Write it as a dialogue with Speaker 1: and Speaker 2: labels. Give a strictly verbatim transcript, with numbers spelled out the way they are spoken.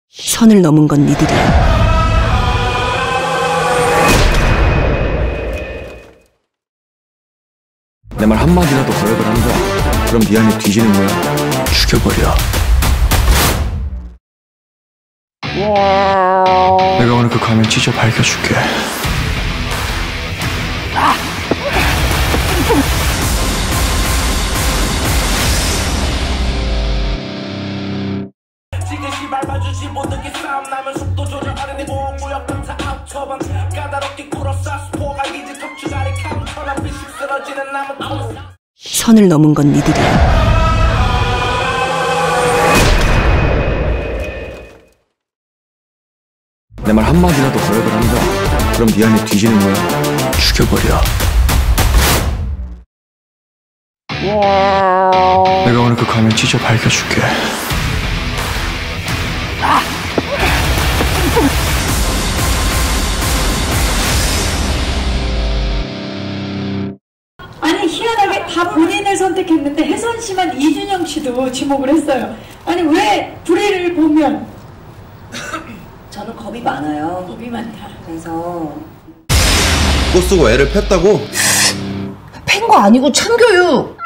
Speaker 1: 선을 넘은 건 니들이야.
Speaker 2: 내 말 한마디라도 거역을 한다. 그럼 네 안에 뒤지는 거야. 죽여버려. 내가 오늘 그 가면 찢어 밝혀줄게.
Speaker 1: 선을 넘은 건 니들이야.
Speaker 2: 내 말 한마디라도 거역을 한다. 그럼 네 안에 뒤지는 거야. 죽여버려. 내가 오늘 그 가면 찢어 밝혀줄게.
Speaker 3: 아니 희한하게 다 본인을 선택했는데 혜선 씨만 이준영 씨도 지목을 했어요. 아니 왜 불의를 보면?
Speaker 4: 저는 겁이 많아요.
Speaker 3: 겁이 많다.
Speaker 4: 그래서
Speaker 5: 또 쓰고 애를 팼다고?
Speaker 4: 팬 거 아니고 참교육.